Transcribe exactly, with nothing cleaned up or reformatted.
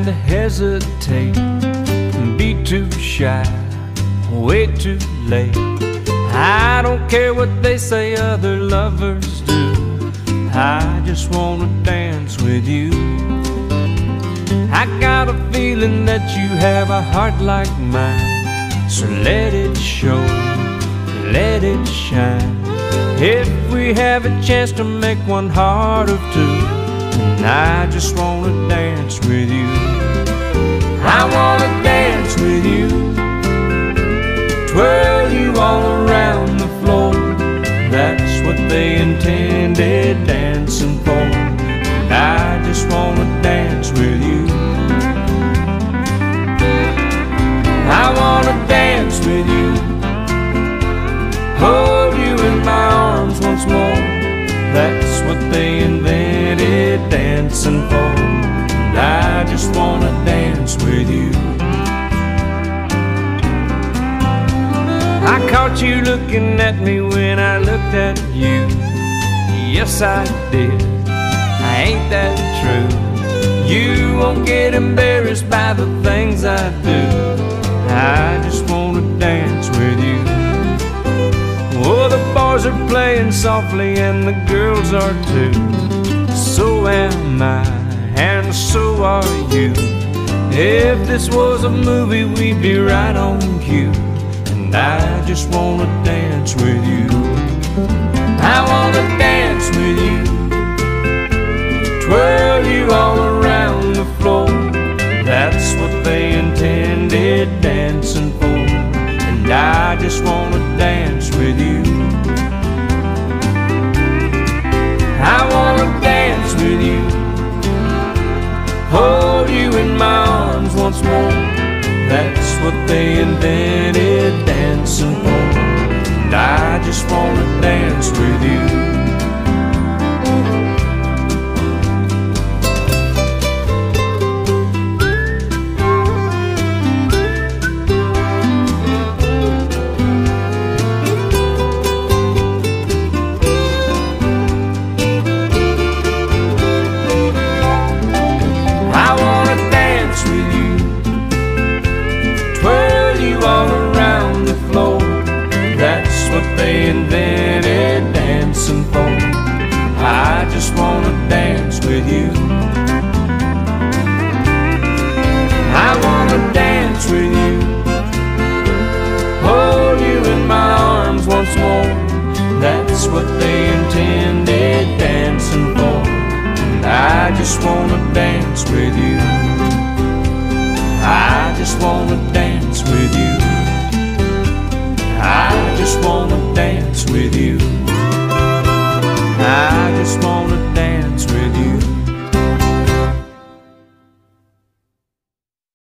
to hesitate and be too shy, way too late. I don't care what they say other lovers do, I just wanna dance with you. I got a feeling that you have a heart like mine, so let it show, let it shine. If we have a chance to make one heart of two, and I just wanna dance with you. I wanna dance with you, twirl you all around the floor. That's what they intended dancing for, and I just wanna dance with you. I wanna dance with you, hold you in my arms once more. That's what they invented dancing for, and I just wanna dance with you. I caught you looking at me when I looked at you. Yes, I did. Ain't that true? You won't get embarrassed by the things I do. I just wanna dance with you. Oh, the boys are playing softly and the girls are too. So am I, and so are you. If this was a movie, we'd be right on cue, and I just wanna dance with you. I wanna dance with you, twirl you all around the floor. That's what they intended dancing for, and I just wanna dance with you. I wanna dance with you, hold you in my arms once more. That's what they invented dancing for, and I just wanna dance with you. They invented dancing for, I just wanna dance with you. I wanna dance with you, hold you in my arms once more. That's what they intended dancing for, and I just wanna dance with you. I just wanna dance with you. I just wanna dance with you. I just wanna